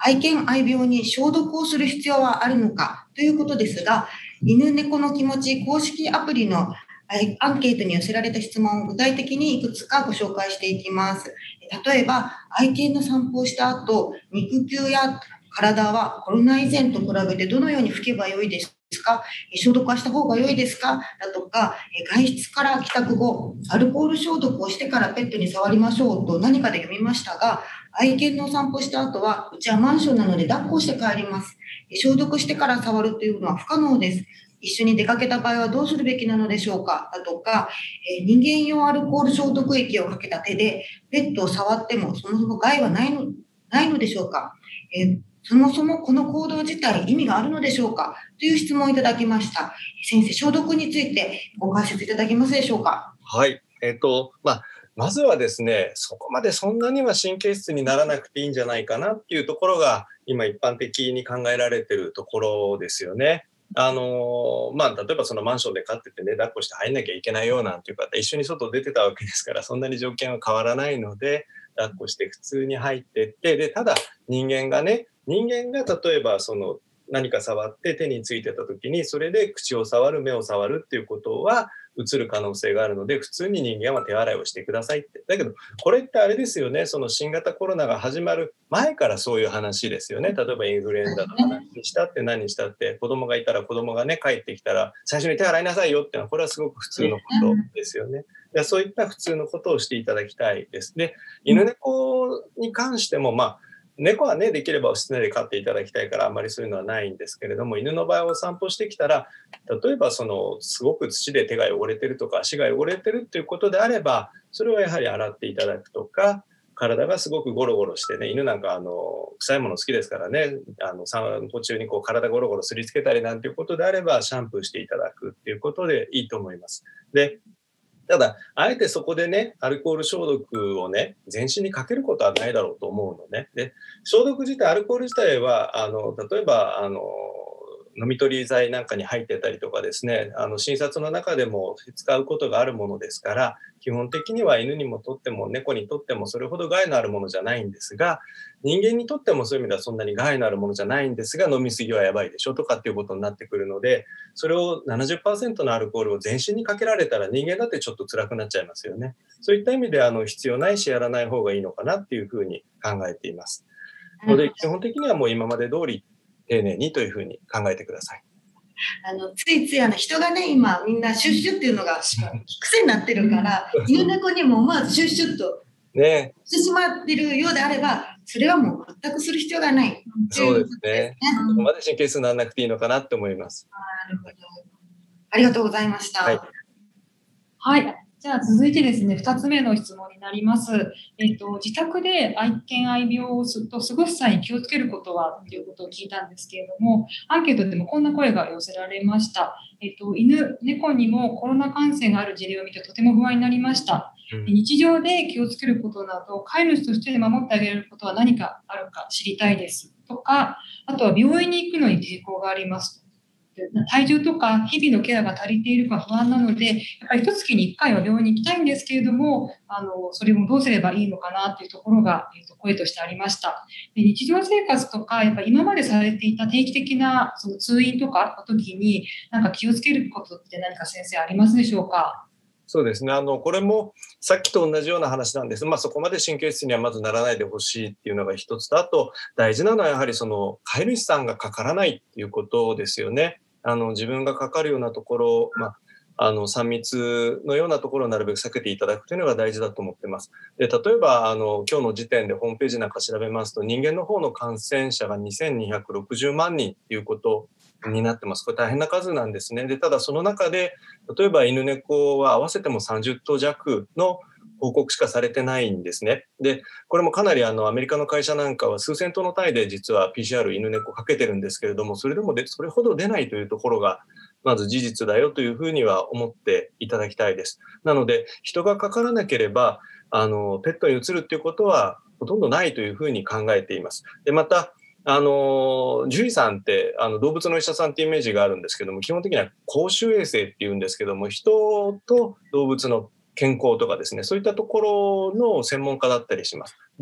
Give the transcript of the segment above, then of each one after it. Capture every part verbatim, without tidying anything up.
愛犬愛病に消毒をする必要はあるのかということですが、犬猫の気持ち公式アプリのアンケートに寄せられた質問を具体的にいくつかご紹介していきます。例えば、愛犬の散歩をした後、肉球や体はコロナ以前と比べてどのように拭けばよいですか、消毒はした方が良いですかだとか、外出から帰宅後、アルコール消毒をしてからペットに触りましょうと何かで読みましたが、愛犬の散歩した後は、うちはマンションなので抱っこして帰ります。消毒してから触るというのは不可能です。一緒に出かけた場合はどうするべきなのでしょうかだとか、えー人間用アルコール消毒液をかけた手でペットを触ってもそもそも害はないのないのでしょうか、えーそもそもこの行動自体意味があるのでしょうかという質問をいただきました。先生、消毒についてご解説いただけますでしょうか。 はい。えっと、まあ、まずはですね、そこまでそんなには神経質にならなくていいんじゃないかなっていうところが、今一般的に考えられているところですよね。あの、まあ、例えばそのマンションで飼っててね、抱っこして入んなきゃいけないようなんていう方、一緒に外出てたわけですから、そんなに条件は変わらないので、抱っこして普通に入ってって、で、ただ人間がね、人間が例えばその何か触って手についてた時に、それで口を触る、目を触るっていうことは、移る可能性があるので、普通に人間は手洗いをしてくださいって。だけど、これってあれですよね、その新型コロナが始まる前からそういう話ですよね。例えばインフルエンザの話したって何したって、子供がいたら子供がね、帰ってきたら、最初に手洗いなさいよっていうのは、これはすごく普通のことですよね。でそういった普通のことをしていただきたいです。で、犬猫に関しても、まあ、猫はね、できれば室内で飼っていただきたいから、あんまりそういうのはないんですけれども、犬の場合お散歩してきたら、例えばそのすごく土で手が汚れてるとか足が汚れてるっていうことであれば、それはやはり洗っていただくとか、体がすごくゴロゴロしてね、犬なんかあの臭いもの好きですからね、あの散歩中にこう体ゴロゴロすりつけたりなんていうことであれば、シャンプーしていただくっていうことでいいと思います。で、ただ、あえてそこでね、アルコール消毒をね、全身にかけることはないだろうと思うのね。で、消毒自体、アルコール自体は、あの、例えば、あの、飲み取り剤なんかに入ってたりとかですね、あの、診察の中でも使うことがあるものですから、基本的には犬にもとっても猫にとってもそれほど害のあるものじゃないんですが、人間にとってもそういう意味ではそんなに害のあるものじゃないんですが、飲み過ぎはやばいでしょとかっていうことになってくるので、それをななじゅっパーセントのアルコールを全身にかけられたら人間だってちょっと辛くなっちゃいますよね。そういった意味であの必要ないしやらない方がいいのかなっていうふうに考えています。ので基本的にはもう今まで通り丁寧にというふうに考えてください。 あのついついあの人がね、今みんなシュッシュっていうのが癖になってるから、犬猫にも思わずシュッシュッとね、 してしまってるようであれば、それはもう全くする必要がない。 そうですね。そこまで神経質にならなくていいのかなって思います。 なるほど。ありがとうございました。 はい。 はい。じゃあ続いてですね、ふたつめの質問になります。えっと、自宅で愛犬愛病をすと過ごす際に気をつけることはということを聞いたんですけれども、アンケートでもこんな声が寄せられました。えっと、犬、猫にもコロナ感染がある事例を見てとても不安になりました。 うん日常で気をつけることなど、飼い主として守ってあげることは何かあるか知りたいですとか、あとは病院に行くのに抵抗がありますと。体重とか日々のケアが足りているか不安なので、やっぱり一月にいっかいは病院に行きたいんですけれども、あの、それもどうすればいいのかなっていうところが、えっと、声としてありました。で、日常生活とか、やっぱり今までされていた定期的なその通院とかの時に、なんか気をつけることって何か先生ありますでしょうか？ そうですね。あの、これもさっきと同じような話なんです。まあ、そこまで神経質にはまずならないでほしいっていうのが一つと、あと大事なのはやはりその飼い主さんがかからないっていうことですよね。あの、自分がかかるようなところ、まあ、あの、さん密のようなところをなるべく避けていただくというのが大事だと思ってます。で、例えば、あの、今日の時点でホームページなんか調べますと、人間の方の感染者がにせんにひゃくろくじゅうまんにんっていうことになってます。これ大変な数なんですね。で、ただその中で、例えば犬猫は合わせてもさんじゅっとう弱の報告しかされてないんですね。で、これもかなりあのアメリカの会社なんかは数千頭の単位で実は ピーシーアール 犬猫かけてるんですけれども、それでもでそれほど出ないというところがまず事実だよというふうには思っていただきたいです。なので、人がかからなければ、あの、ペットに移るっていうことはほとんどないというふうに考えています。で、また、あの、獣医さんって、あの、動物の医者さんっていうイメージがあるんですけども、基本的には公衆衛生っていうんですけども、人と動物の健康とかですね、そういったところの専門家だったりします。で、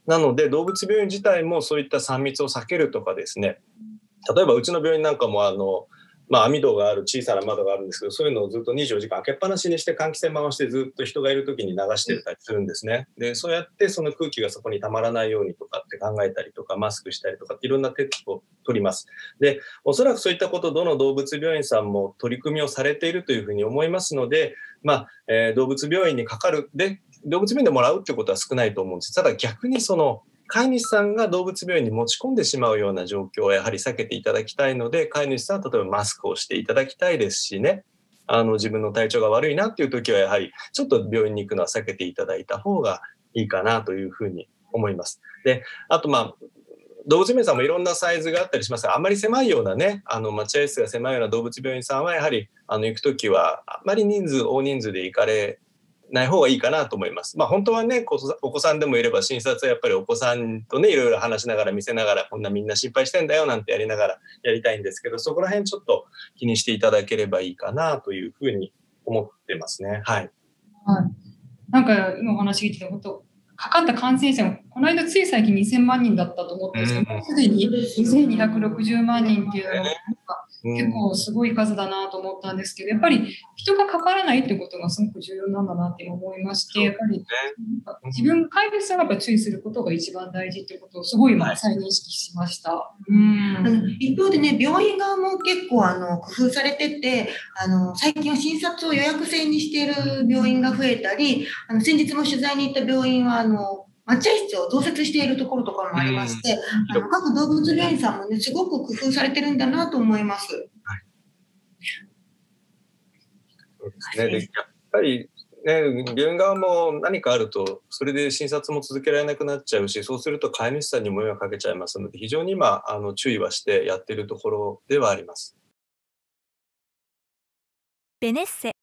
なので動物病院自体もそういったさん密を避けるとかですね、例えばうちの病院なんかもあの、まあ、網戸がある小さな窓があるんですけど、そういうのをずっとにじゅうよじかん開けっぱなしにして換気扇回してずっと人がいる時に流してたりするんですね。でそうやってその空気がそこにたまらないようにとかって考えたりとか、マスクしたりとかっていろんな手を取ります。でおそらくそういったことをどの動物病院さんも取り組みをされているというふうに思いますので、まあえー動物病院にかかるで動物病院でもらうってことは少ないと思うんです。ただ逆にその飼い主さんが動物病院に持ち込んでしまうような状況をやはり避けていただきたいので、飼い主さんは例えばマスクをしていただきたいですしね、あの自分の体調が悪いなっていう時はやはりちょっと病院に行くのは避けていただいた方がいいかなというふうに思います。であとまあ動物病院さんもいろんなサイズがあったりしますが、あんまり狭いようなね、あの待合室が狭いような動物病院さんはやはりあの行くときはあんまり人数大人数で行かれない方がいいかなと思います。まあ本当はね、こお子さんでもいれば診察はやっぱりお子さんとねいろいろ話しながら見せながら、こんなみんな心配してんだよなんてやりながらやりたいんですけど、そこら辺ちょっと気にしていただければいいかなというふうに思ってますね。はい。 はい。なんか今お話聞いてて、本当かかった感染者も、この間つい最近にせんまん人だったと思ったんですけど、もうすでににせんにひゃくろくじゅうまん人っていうのが、なんか結構すごい数だなと思ったんですけど、やっぱり人がかからないってことがすごく重要なんだなって思いまして、やっぱりなんか自分、飼い主さんがやっぱり注意することが一番大事っていうことをすごい今再認識しました。うあん。 の一方でね、病院側も結構あの工夫されてて、あの最近は診察を予約制にしている病院が増えたり、あの先日も取材に行った病院はあの待合室を増設しているところとかもありまして、あの各動物病院さんもね、すごく工夫されてるんだなと思います。 そうですね。でやっぱりね、病院側も何かあるとそれで診察も続けられなくなっちゃうし、そうすると飼い主さんにも迷惑かけちゃいますので、非常に今あの注意はしてやっているところではあります。 ベネッセ